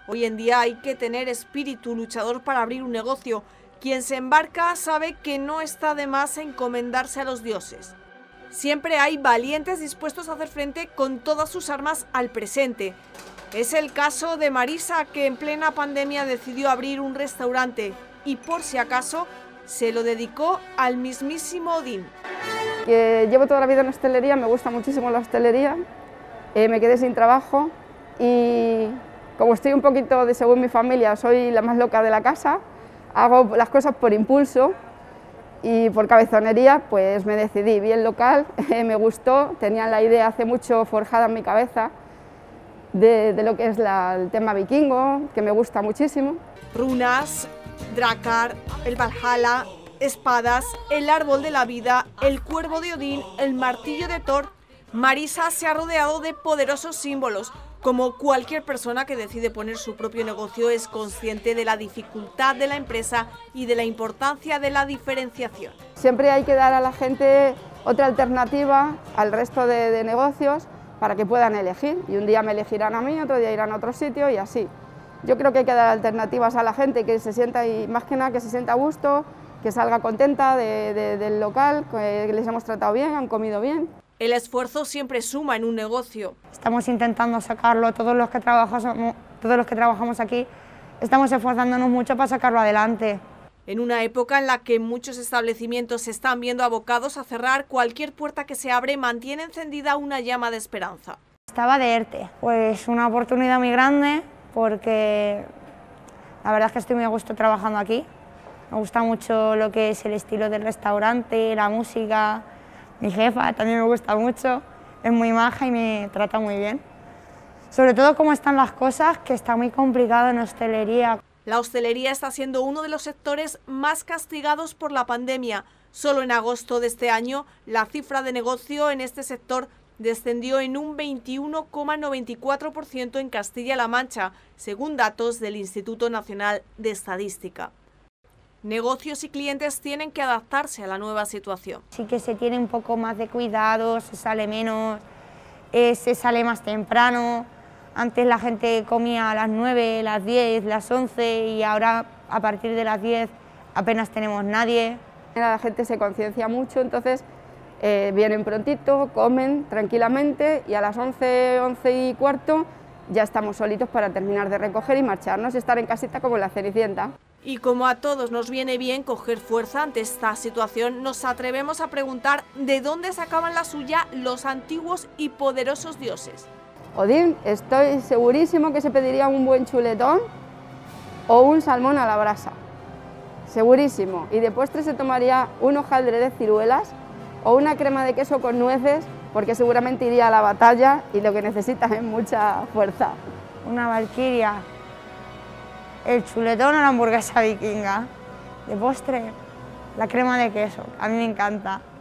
Hoy en día hay que tener espíritu luchador para abrir un negocio. Quien se embarca sabe que no está de más encomendarse a los dioses. Siempre hay valientes dispuestos a hacer frente con todas sus armas al presente. Es el caso de Marisa, que en plena pandemia decidió abrir un restaurante y por si acaso se lo dedicó al mismísimo Odín. Llevo toda la vida en hostelería, me gusta muchísimo la hostelería, me quedé sin trabajo y como estoy un poquito, según mi familia, soy la más loca de la casa, hago las cosas por impulso y por cabezonería, pues me decidí, vi el local, me gustó, tenía la idea hace mucho forjada en mi cabeza de lo que es el tema vikingo, que me gusta muchísimo. Runas, Drakkar, el Valhalla, espadas, el árbol de la vida, el cuervo de Odín, el martillo de Thor. Marisa se ha rodeado de poderosos símbolos. Como cualquier persona que decide poner su propio negocio, es consciente de la dificultad de la empresa y de la importancia de la diferenciación. Siempre hay que dar a la gente otra alternativa al resto de negocios para que puedan elegir, y un día me elegirán a mí, otro día irán a otro sitio y así. Yo creo que hay que dar alternativas a la gente, que se sienta, y más que nada que se sienta a gusto, que salga contenta del local, que les hemos tratado bien, han comido bien. El esfuerzo siempre suma en un negocio. Estamos intentando sacarlo, todos los que trabajamos aquí, estamos esforzándonos mucho para sacarlo adelante. En una época en la que muchos establecimientos se están viendo abocados a cerrar, cualquier puerta que se abre mantiene encendida una llama de esperanza. Estaba de ERTE, pues una oportunidad muy grande, porque la verdad es que estoy muy a gusto trabajando aquí. Me gusta mucho lo que es el estilo del restaurante, la música. Mi jefa también me gusta mucho, es muy maja y me trata muy bien. Sobre todo cómo están las cosas, que está muy complicado en hostelería. La hostelería está siendo uno de los sectores más castigados por la pandemia. Solo en agosto de este año, la cifra de negocio en este sector descendió en un 21,94% en Castilla-La Mancha, según datos del Instituto Nacional de Estadística. Negocios y clientes tienen que adaptarse a la nueva situación. Sí que se tiene un poco más de cuidado, se sale menos, se sale más temprano. Antes la gente comía a las 9, las 10, las 11 y ahora a partir de las 10 apenas tenemos nadie. La gente se conciencia mucho, entonces vienen prontito, comen tranquilamente y a las 11, 11 y cuarto ya estamos solitos para terminar de recoger y marcharnos, estar en casita como la Cenicienta. Y como a todos nos viene bien coger fuerza ante esta situación, nos atrevemos a preguntar de dónde sacaban la suya los antiguos y poderosos dioses. Odín, estoy segurísimo que se pediría un buen chuletón o un salmón a la brasa, segurísimo. Y de postre se tomaría un hojaldre de ciruelas o una crema de queso con nueces, porque seguramente iría a la batalla y lo que necesita es mucha fuerza. Una valquiria, el chuletón o la hamburguesa vikinga. De postre, la crema de queso, a mí me encanta.